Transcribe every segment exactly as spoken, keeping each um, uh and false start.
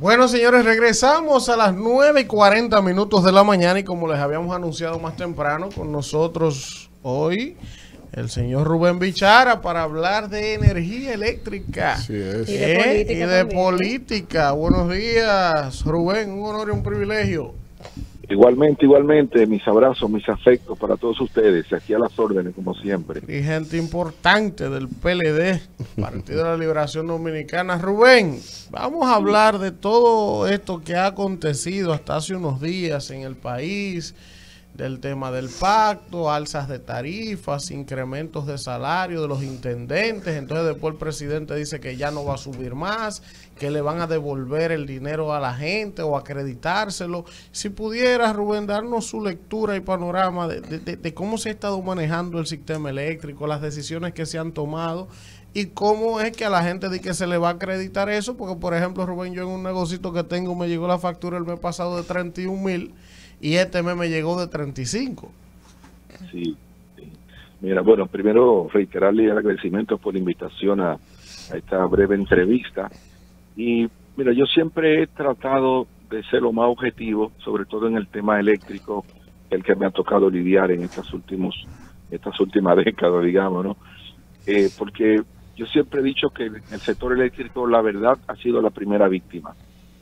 Bueno, señores, regresamos a las nueve y cuarenta minutos de la mañana y como les habíamos anunciado más temprano, con nosotros hoy el señor Rubén Bichara para hablar de energía eléctrica. Así es. Y Y de, de eh, política y de también. política. Buenos días, Rubén, un honor y un privilegio. Igualmente, igualmente, mis abrazos, mis afectos para todos ustedes, aquí a las órdenes, como siempre. Dirigente importante del P L D, Partido de la Liberación Dominicana. Rubén, vamos a hablar de todo esto que ha acontecido hasta hace unos días en el país, del tema del pacto, alzas de tarifas, incrementos de salario de los intendentes. Entonces después el presidente dice que ya no va a subir más, que le van a devolver el dinero a la gente o acreditárselo. Si pudiera, Rubén, darnos su lectura y panorama de, de, de, de cómo se ha estado manejando el sistema eléctrico, las decisiones que se han tomado y cómo es que a la gente de que se le va a acreditar eso, porque por ejemplo, Rubén, yo en un negocito que tengo me llegó la factura el mes pasado de treinta y un mil y este mes me llegó de treinta y cinco. Sí, sí. Mira, bueno, primero reiterarle el agradecimiento por la invitación a, a esta breve entrevista. Y mira, yo siempre he tratado de ser lo más objetivo, sobre todo en el tema eléctrico, el que me ha tocado lidiar en estas últimos, estas últimas décadas, digamos, ¿no? Eh, porque yo siempre he dicho que el sector eléctrico, la verdad, ha sido la primera víctima.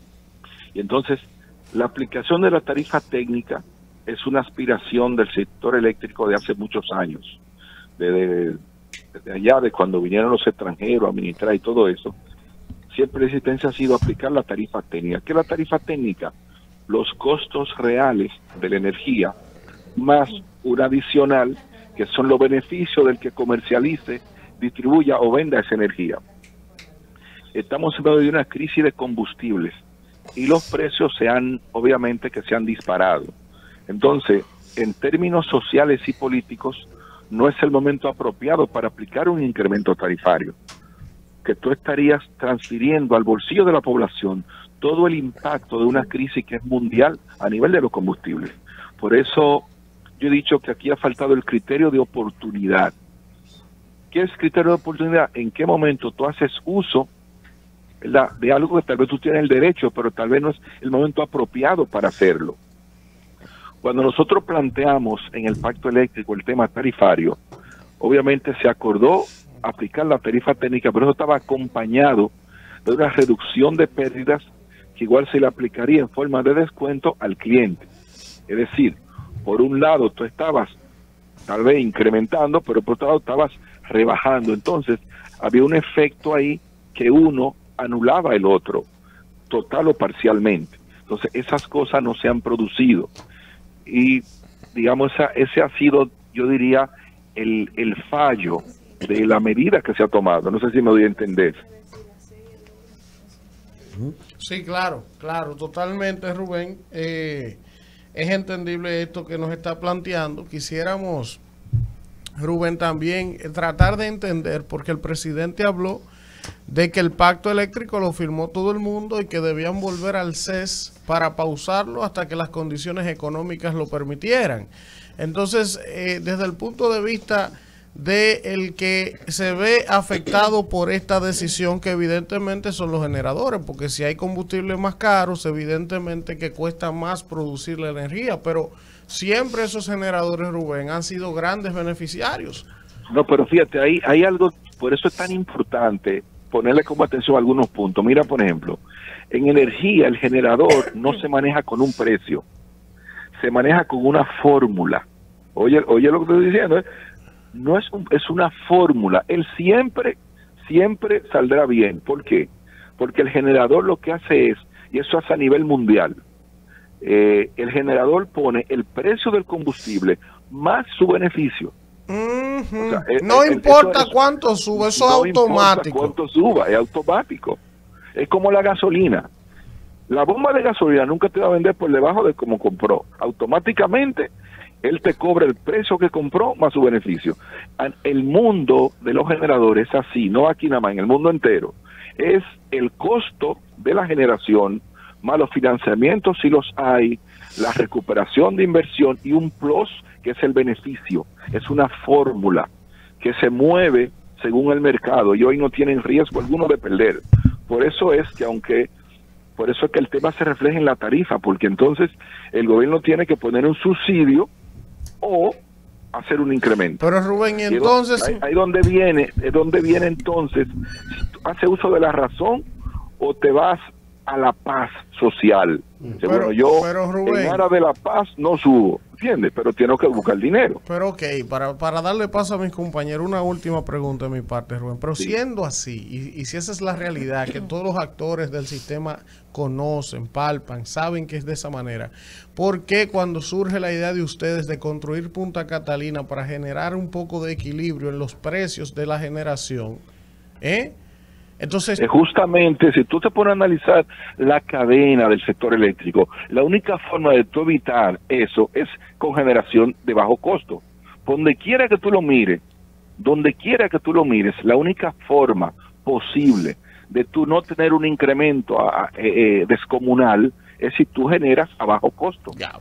Y entonces, la aplicación de la tarifa técnica es una aspiración del sector eléctrico de hace muchos años, desde, desde allá de cuando vinieron los extranjeros a administrar y todo eso. Siempre la existencia ha sido aplicar la tarifa técnica. ¿Qué es la tarifa técnica? Los costos reales de la energía más un adicional que son los beneficios del que comercialice, distribuya o venda esa energía. Estamos en medio de una crisis de combustibles y los precios se han, obviamente que se han disparado. Entonces, en términos sociales y políticos, no es el momento apropiado para aplicar un incremento tarifario, que tú estarías transfiriendo al bolsillo de la población todo el impacto de una crisis que es mundial a nivel de los combustibles. Por eso yo he dicho que aquí ha faltado el criterio de oportunidad. ¿Qué es criterio de oportunidad? ¿En qué momento tú haces uso, ¿verdad?, de algo que tal vez tú tienes el derecho, pero tal vez no es el momento apropiado para hacerlo? Cuando nosotros planteamos en el pacto eléctrico el tema tarifario, obviamente se acordó aplicar la tarifa técnica, pero eso estaba acompañado de una reducción de pérdidas que igual se le aplicaría en forma de descuento al cliente. Es decir, por un lado tú estabas tal vez incrementando, pero por otro lado estabas rebajando. Entonces había un efecto ahí que uno anulaba el otro, total o parcialmente. Entonces esas cosas no se han producido. Y digamos, esa, ese ha sido, yo diría, el, el fallo de la medida que se ha tomado. No sé si me doy a entender. Sí, claro, claro, totalmente, Rubén. Eh, es entendible esto que nos está planteando. Quisiéramos, Rubén, también tratar de entender, porque el presidente habló de que el pacto eléctrico lo firmó todo el mundo y que debían volver al C E S para pausarlo hasta que las condiciones económicas lo permitieran. Entonces, eh, desde el punto de vista de el que se ve afectado por esta decisión, que evidentemente son los generadores, porque si hay combustibles más caros, evidentemente que cuesta más producir la energía, pero siempre esos generadores, Rubén, han sido grandes beneficiarios. No, pero fíjate, hay, hay algo, por eso es tan importante ponerle como atención a algunos puntos. Mira, por ejemplo, en energía el generador no se maneja con un precio, se maneja con una fórmula. Oye, oye lo que estoy diciendo, ¿eh? No es un, es una fórmula. Él siempre, siempre saldrá bien. ¿Por qué? Porque el generador lo que hace es, y eso hace a nivel mundial, eh, el generador pone el precio del combustible más su beneficio. Uh-huh. O sea, el, no el, importa eso, cuánto suba, eso no es automático. No importa cuánto suba, es automático. Es como la gasolina. La bomba de gasolina nunca te va a vender por debajo de como compró. Automáticamente él te cobra el precio que compró más su beneficio. El mundo de los generadores es así, no aquí nada más, en el mundo entero. Es el costo de la generación más los financiamientos si los hay, la recuperación de inversión y un plus que es el beneficio. Es una fórmula que se mueve según el mercado y hoy no tienen riesgo alguno de perder. Por eso es que aunque Por eso es que el tema se refleja en la tarifa, porque entonces el gobierno tiene que poner un subsidio o hacer un incremento. Pero Rubén, y entonces... Ahí, ahí donde viene, es donde viene entonces, si tú haces uso de la razón o te vas a la paz social. Pero, bueno, yo pero Rubén, en aras de la paz no subo, ¿entiendes? Pero tengo que buscar dinero. Pero ok, para, para darle paso a mis compañeros, una última pregunta de mi parte, Rubén. Pero sí. siendo así, y, y si esa es la realidad, que todos los actores del sistema conocen, palpan, saben que es de esa manera, ¿por qué cuando surge la idea de ustedes de construir Punta Catalina para generar un poco de equilibrio en los precios de la generación, eh? Entonces, justamente, si tú te pones a analizar la cadena del sector eléctrico, la única forma de tú evitar eso es con generación de bajo costo. Donde quiera que tú lo mires, donde quiera que tú lo mires, la única forma posible de tú no tener un incremento a, eh, descomunal es si tú generas a bajo costo. Ya.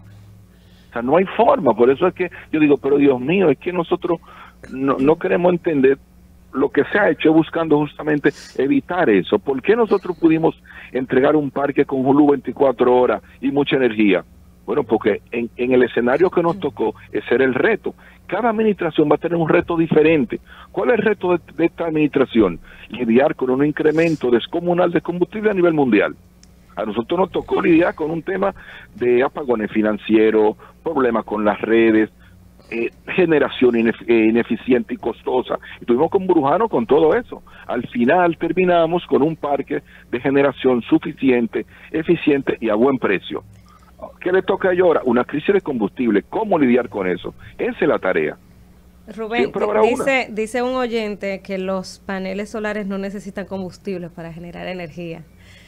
O sea, no hay forma. Por eso es que yo digo, pero Dios mío, es que nosotros no, no queremos entender. Lo que se ha hecho buscando justamente evitar eso. ¿Por qué nosotros pudimos entregar un parque con Hulu veinticuatro horas y mucha energía? Bueno, porque en, en el escenario que nos tocó, ese era el reto. Cada administración va a tener un reto diferente. ¿Cuál es el reto de, de esta administración? Lidiar con un incremento descomunal de combustible a nivel mundial. A nosotros nos tocó lidiar con un tema de apagones financieros, problemas con las redes, Eh, generación inef eh, ineficiente y costosa. Y tuvimos con Brujano con todo eso. Al final terminamos con un parque de generación suficiente, eficiente y a buen precio. ¿Qué le toca a ellos ahora? Una crisis de combustible. ¿Cómo lidiar con eso? Esa es la tarea. Rubén, dice, dice un oyente que los paneles solares no necesitan combustible para generar energía.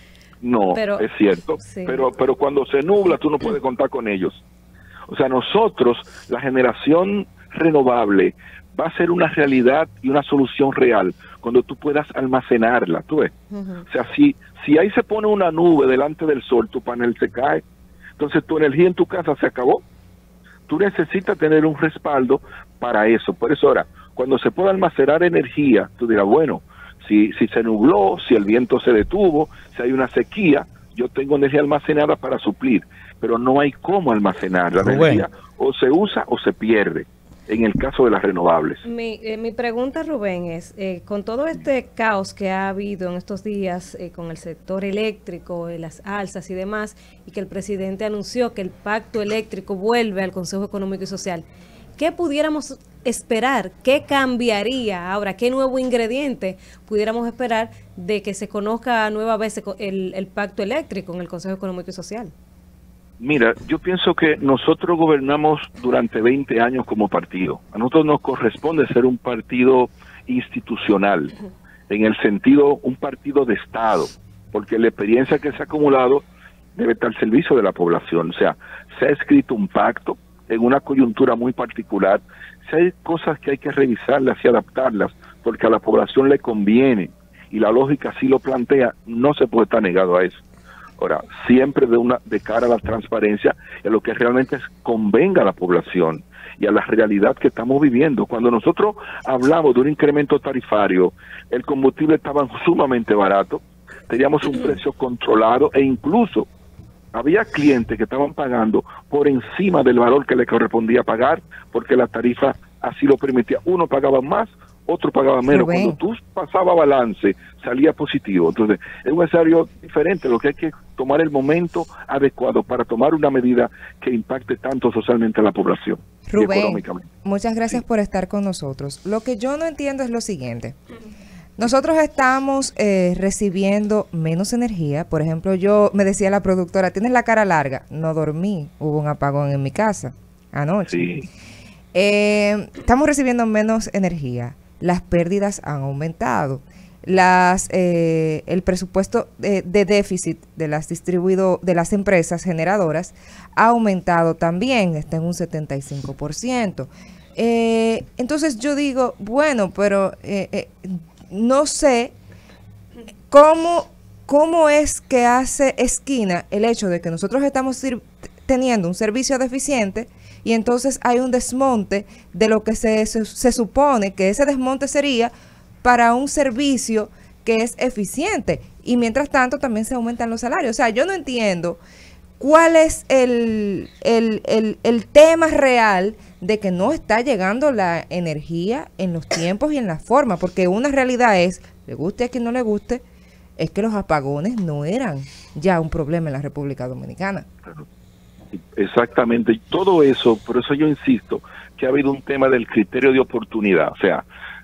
No, pero, es cierto. Sí. Pero, pero cuando se nubla, tú no puedes contar con ellos. O sea, nosotros, la generación renovable va a ser una realidad y una solución real cuando tú puedas almacenarla, ¿tú ves? Uh-huh. O sea, si, si ahí se pone una nube delante del sol, tu panel se cae, entonces tu energía en tu casa se acabó. Tú necesitas tener un respaldo para eso. Por eso ahora, cuando se pueda almacenar energía, tú dirás, bueno, si, si se nubló, si el viento se detuvo, si hay una sequía, yo tengo energía almacenada para suplir, pero no hay cómo almacenar la energía, o se usa o se pierde, en el caso de las renovables. Mi, eh, mi pregunta, Rubén, es, eh, con todo este caos que ha habido en estos días eh, con el sector eléctrico, eh, las alzas y demás, y que el presidente anunció que el pacto eléctrico vuelve al Consejo Económico y Social, ¿qué pudiéramos esperar? ¿Qué cambiaría ahora? ¿Qué nuevo ingrediente pudiéramos esperar de que se conozca nueva vez el, el pacto eléctrico en el Consejo Económico y Social? Mira, yo pienso que nosotros gobernamos durante veinte años como partido. A nosotros nos corresponde ser un partido institucional, en el sentido, un partido de Estado, porque la experiencia que se ha acumulado debe estar al servicio de la población. O sea, se ha escrito un pacto en una coyuntura muy particular. Si hay cosas que hay que revisarlas y adaptarlas, porque a la población le conviene, y la lógica así lo plantea, no se puede estar negado a eso. Ahora, siempre de una de cara a la transparencia, en lo que realmente es, convenga a la población y a la realidad que estamos viviendo. Cuando nosotros hablamos de un incremento tarifario, el combustible estaba sumamente barato, teníamos un precio controlado e incluso había clientes que estaban pagando por encima del valor que le correspondía pagar, porque la tarifa así lo permitía. Uno pagaba más, otro pagaba menos. Rubén. Cuando tú pasabas balance, salía positivo. Entonces, es un escenario diferente. Lo que hay que tomar el momento adecuado para tomar una medida que impacte tanto socialmente a la población. Rubén, y económicamente. Muchas gracias sí. por estar con nosotros. Lo que yo no entiendo es lo siguiente. Nosotros estamos eh, recibiendo menos energía. Por ejemplo, yo me decía la productora, tienes la cara larga. No dormí, hubo un apagón en mi casa anoche. Sí. Eh, estamos recibiendo menos energía. Las pérdidas han aumentado. Las, eh, el presupuesto de, de déficit de las distribuido, de las empresas generadoras ha aumentado también, está en un setenta y cinco por ciento. Eh, entonces yo digo, bueno, pero eh, eh, no sé cómo, cómo es que hace esquina el hecho de que nosotros estamos teniendo un servicio deficiente y entonces hay un desmonte de lo que se, se, se supone que ese desmonte sería para un servicio que es eficiente. Y y mientras tanto también se aumentan los salarios. O sea, yo no entiendo cuál es el, el, el, el tema real de que no está llegando la energía en los tiempos y en la forma, porque una realidad es, le guste a quien no le guste, es que los apagones no eran ya un problema en la República Dominicana. Exactamente, y todo eso, por eso yo insisto que ha habido un tema del criterio de oportunidad, o sea,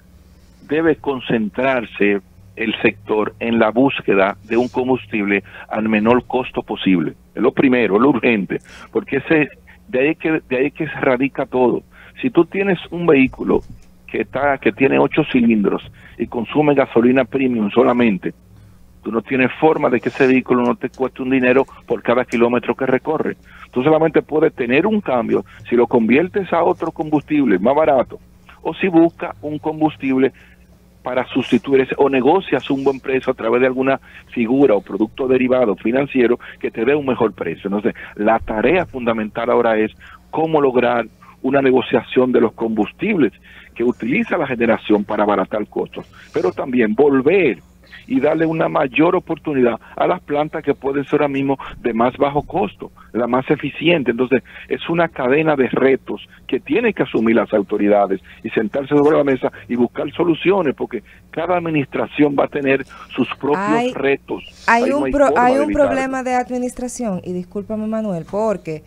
debe concentrarse el sector en la búsqueda de un combustible al menor costo posible. Es lo primero, lo urgente, porque ese de ahí que de ahí que se radica todo. Si tú tienes un vehículo que está que tiene ocho cilindros y consume gasolina premium solamente, tú no tienes forma de que ese vehículo no te cueste un dinero por cada kilómetro que recorre. Tú solamente puedes tener un cambio si lo conviertes a otro combustible más barato o si buscas un combustible para sustituir ese, o negocias un buen precio a través de alguna figura o producto derivado financiero que te dé un mejor precio. Entonces, la tarea fundamental ahora es cómo lograr una negociación de los combustibles que utiliza la generación para abaratar costos, pero también volver y darle una mayor oportunidad a las plantas que pueden ser ahora mismo de más bajo costo, la más eficiente. Entonces, es una cadena de retos que tienen que asumir las autoridades y sentarse sobre la mesa y buscar soluciones, porque cada administración va a tener sus propios hay, retos. Hay Ahí un, no hay pro, hay un problema de administración, y discúlpame, Manuel, porque...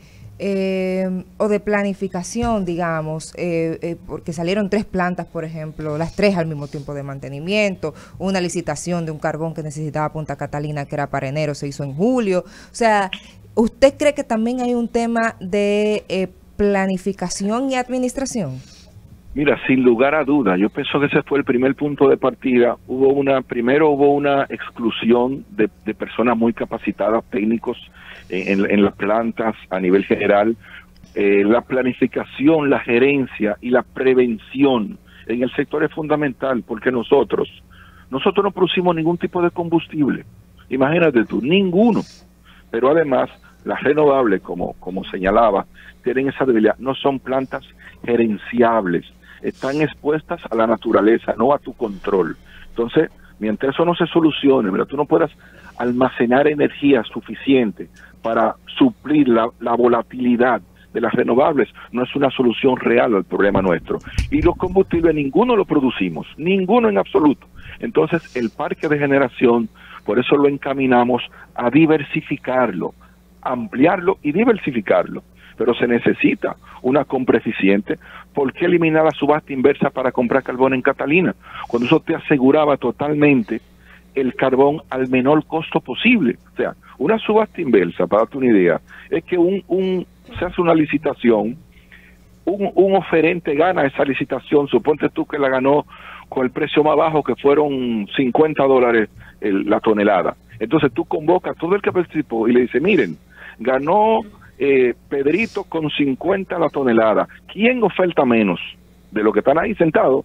Eh, o de planificación, digamos, eh, eh, porque salieron tres plantas, por ejemplo, las tres al mismo tiempo de mantenimiento, una licitación de un carbón que necesitaba Punta Catalina, que era para enero, se hizo en julio. O sea, ¿usted cree que también hay un tema de eh, planificación y administración? Mira, sin lugar a duda, yo pienso que ese fue el primer punto de partida. Hubo una, primero hubo una exclusión de, de personas muy capacitadas, técnicos, en, en las plantas a nivel general. Eh, la planificación, la gerencia y la prevención en el sector es fundamental, porque nosotros, nosotros no producimos ningún tipo de combustible. Imagínate tú, ninguno. Pero además, las renovables, como, como señalaba, tienen esa debilidad. No son plantas gerenciables. Están expuestas a la naturaleza, no a tu control. Entonces, mientras eso no se solucione, mira, tú no puedas almacenar energía suficiente para suplir la, la volatilidad de las renovables, no es una solución real al problema nuestro. Y los combustibles, ninguno lo producimos, ninguno en absoluto. Entonces, el parque de generación, por eso lo encaminamos a diversificarlo, ampliarlo y diversificarlo. Pero se necesita una compra eficiente. ¿Por qué eliminar la subasta inversa para comprar carbón en Catalina? Cuando eso te aseguraba totalmente el carbón al menor costo posible. O sea, una subasta inversa, para darte una idea, es que un, un se hace una licitación, un, un oferente gana esa licitación, suponte tú que la ganó con el precio más bajo, que fueron cincuenta dólares el, la tonelada. Entonces tú convocas a todo el que participó y le dices, miren, ganó eh, Pedrito con cincuenta la tonelada. ¿Quién oferta menos de lo que están ahí sentados?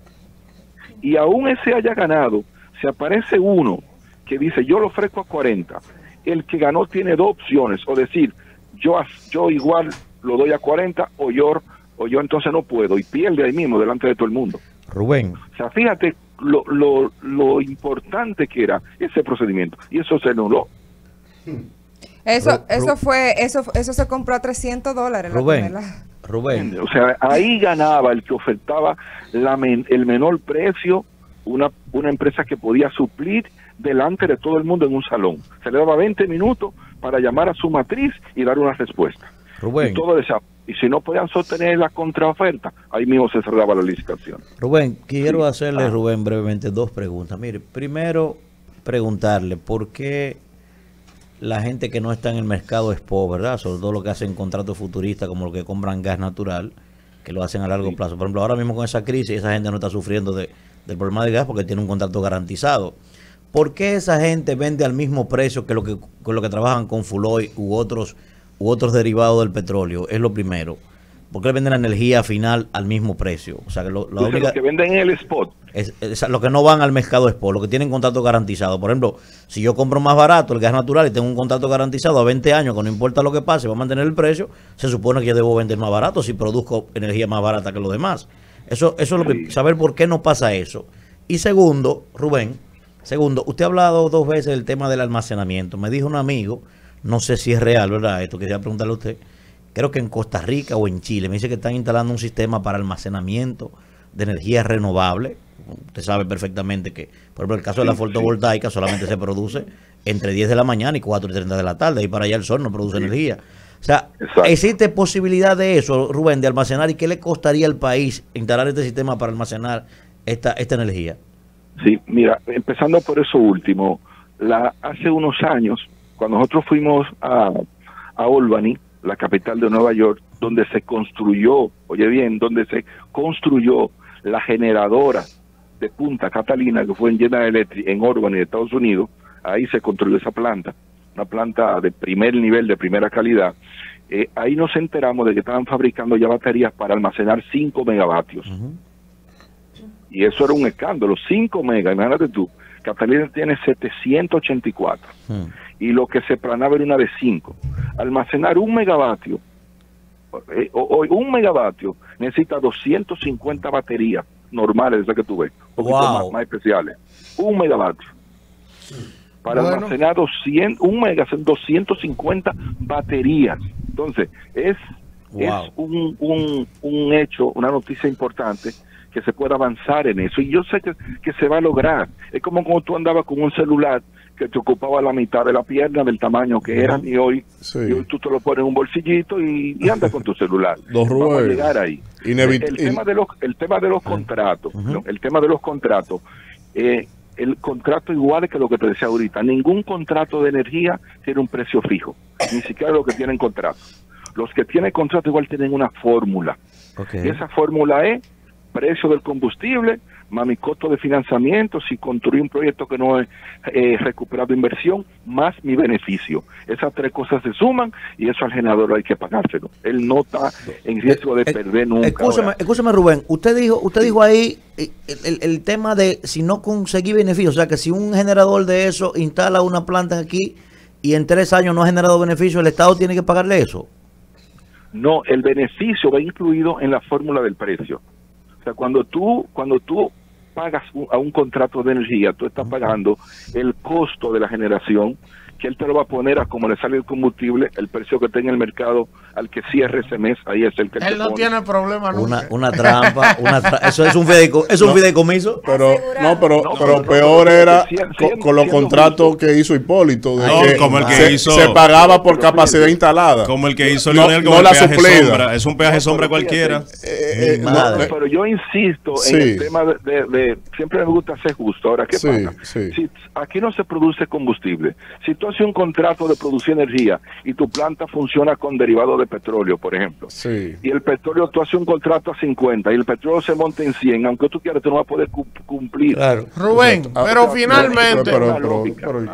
Y aún ese haya ganado, si aparece uno que dice, yo lo ofrezco a cuarenta, el que ganó tiene dos opciones, o decir, yo yo igual lo doy a cuarenta, o yo, o yo entonces no puedo, y pierde ahí mismo delante de todo el mundo. Rubén. O sea, fíjate lo, lo, lo importante que era ese procedimiento, y eso se anuló. Eso, Ru eso fue, eso, eso se compró a trescientos dólares. Rubén, Rubén. O sea, ahí ganaba el que ofertaba la men el menor precio, una, una empresa que podía suplir delante de todo el mundo en un salón. Se le daba veinte minutos para llamar a su matriz y dar una respuesta. Rubén. Y, todo esa, y si no podían sostener la contraoferta, ahí mismo se cerraba la licitación. Rubén, quiero sí. hacerle, ah. Rubén, brevemente dos preguntas. Mire, primero, preguntarle por qué la gente que no está en el mercado spot, ¿verdad? Sobre todo lo que hacen contratos futuristas, como los que compran gas natural, que lo hacen a largo sí. plazo. Por ejemplo, ahora mismo con esa crisis, esa gente no está sufriendo de, del problema de gas porque tiene un contrato garantizado. ¿Por qué esa gente vende al mismo precio que lo que, con lo que trabajan con Fuloy u otros u otros derivados del petróleo? Es lo primero. ¿Por qué venden la energía final al mismo precio? O sea, que lo, la Entonces, única, lo que venden en el spot. Es, es, lo que no van al mercado spot, lo que tienen contrato garantizado. Por ejemplo, si yo compro más barato el gas natural y tengo un contrato garantizado a veinte años, que no importa lo que pase, va a mantener el precio, se supone que yo debo vender más barato si produzco energía más barata que los demás. Eso, eso es lo que, saber por qué no pasa eso. Y segundo, Rubén, Segundo, usted ha hablado dos veces del tema del almacenamiento. Me dijo un amigo, no sé si es real, ¿verdad? Esto quería preguntarle a usted. Creo que en Costa Rica o en Chile, me dice que están instalando un sistema para almacenamiento de energía renovable. Usted sabe perfectamente que, por ejemplo, el caso de la fotovoltaica solamente se produce entre diez de la mañana y cuatro y treinta de la tarde. Y para allá el sol no produce sí. energía. O sea, exacto. ¿Existe posibilidad de eso, Rubén, de almacenar? ¿Y qué le costaría al país instalar este sistema para almacenar esta, esta energía? Sí, mira, empezando por eso último, la, hace unos años, cuando nosotros fuimos a, a Albany, la capital de Nueva York, donde se construyó, oye bien, donde se construyó la generadora de Punta Catalina, que fue en General Electric, en Albany, Estados Unidos, ahí se construyó esa planta, una planta de primer nivel, de primera calidad. Eh, ahí nos enteramos de que estaban fabricando ya baterías para almacenar cinco megavatios. Uh-huh. Y eso era un escándalo, cinco megas, imagínate tú, Catalina tiene setecientos ochenta y cuatro, uh-huh. y lo que se planaba era una de cinco. Almacenar un megavatio, eh, o, o un megavatio, necesita doscientas cincuenta baterías normales, esas que tú ves, un poquito wow. más, más especiales. Un megavatio. Para bueno. almacenar doscientos, un mega son doscientas cincuenta baterías. Entonces, es, wow. es un, un, un hecho, una noticia importante, que se pueda avanzar en eso. Y yo sé que, que se va a lograr. Es como cuando tú andabas con un celular que te ocupaba la mitad de la pierna del tamaño que eran, y hoy, sí. y hoy tú te lo pones en un bolsillito y, y andas con tu celular. Don Rubén, vamos a llegar ahí. Inevit- el, el, tema de los, el tema de los contratos, uh-huh. ¿no? el tema de los contratos, eh, el contrato igual que lo que te decía ahorita, ningún contrato de energía tiene un precio fijo, ni siquiera los que tienen contrato. Los que tienen contrato igual tienen una fórmula. Okay. Y esa fórmula es precio del combustible, más mi costo de financiamiento, si construí un proyecto que no he eh, recuperado inversión, más mi beneficio. Esas tres cosas se suman y eso al generador hay que pagárselo. Él no está en riesgo de eh, perder nunca. Escúchame, escúchame Rubén, usted dijo usted sí. dijo ahí el, el, el tema de si no conseguí beneficio, o sea que si un generador de eso instala una planta aquí y en tres años no ha generado beneficio, ¿el Estado tiene que pagarle eso? No, el beneficio va incluido en la fórmula del precio. O sea, cuando tú, cuando tú pagas un, a un contrato de energía, tú estás pagando el costo de la generación, que él te lo va a poner a como le sale el combustible, el precio que tenga el mercado al que cierre ese mes, ahí es el que él no pone. Tiene problema nunca. Una, una trampa, una tra eso es un fideicomiso, es un no, fideicomiso. Pero no, pero, no, pero, pero peor no, era siendo, con, con los contratos justo. que hizo Hipólito, de no, que como el que se, hizo, se pagaba por capacidad instalada. Como el que hizo no, Leonel, como no el la peaje suplida. sombra, es un peaje sombra cualquiera. Eh, eh, no, pero yo insisto sí. en el tema de, de, de, siempre me gusta ser justo. Ahora, ¿qué sí, pasa? Sí. Si aquí no se produce combustible, si tú haces un contrato de producir energía y tu planta funciona con derivados de petróleo, por ejemplo, sí. y el petróleo, tú haces un contrato a cincuenta y el petróleo se monta en cien, aunque tú quieras, tú no vas a poder cu cumplir. Claro. Rubén, Exacto. pero ah, finalmente... Pero, pero, pero,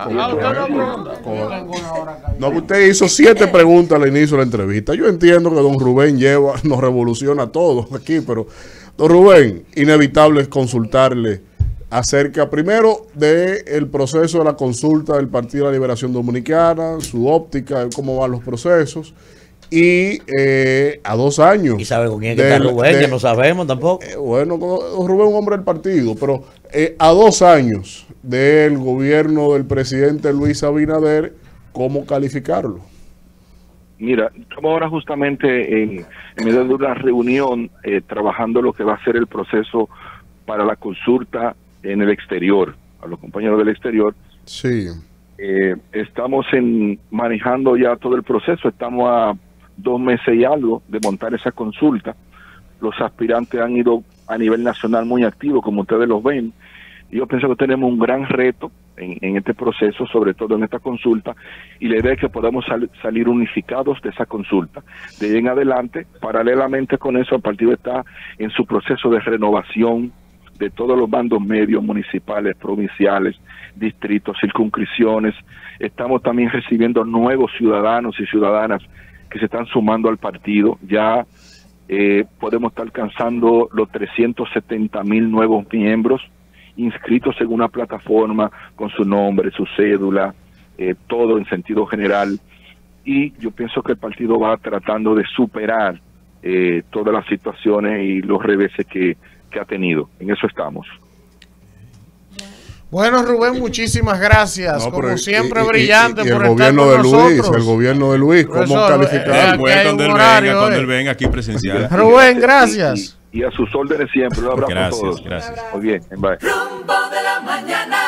pero, no, usted hizo siete preguntas al inicio de la entrevista. Yo entiendo que don Rubén lleva, nos revoluciona a todos aquí, pero don Rubén, inevitable es consultarle acerca primero de el proceso de la consulta del Partido de la Liberación Dominicana, su óptica, cómo van los procesos, y eh, a dos años. ¿Y sabe con quién que está Rubén? De, que no sabemos tampoco. Eh, bueno, Rubén es un hombre del partido, pero eh, a dos años del gobierno del presidente Luis Abinader, ¿cómo calificarlo? Mira, estamos ahora justamente en, en medio de una reunión eh, trabajando lo que va a ser el proceso para la consulta en el exterior, a los compañeros del exterior. Sí. Eh, estamos en manejando ya todo el proceso, estamos a dos meses y algo de montar esa consulta. Los aspirantes han ido a nivel nacional muy activos, como ustedes los ven, y yo pienso que tenemos un gran reto en, en este proceso, sobre todo en esta consulta, y la idea es que podamos sal, salir unificados de esa consulta. De ahí en adelante, paralelamente con eso, el partido está en su proceso de renovación de todos los bandos medios municipales, provinciales, distritos, circunscripciones. Estamos también recibiendo nuevos ciudadanos y ciudadanas que se están sumando al partido. Ya eh, podemos estar alcanzando los trescientos setenta mil nuevos miembros inscritos en una plataforma con su nombre, su cédula, eh, todo en sentido general. Y yo pienso que el partido va tratando de superar eh, todas las situaciones y los reveses que que ha tenido. En eso estamos. Bueno, Rubén, muchísimas gracias. No, Como pero y- siempre, y- y- brillante y el por estar gobierno con de Luis, nosotros. el gobierno de Luis, ¿cómo Profesor, calificar? eh, Él puede hay cuando un él horario, venga, cuando eh. él venga aquí presencial. Rubén, gracias. Y, y a sus órdenes siempre. Un abrazo Gracias, a todos. gracias. Muy bien, bye. Rumbo de la mañana.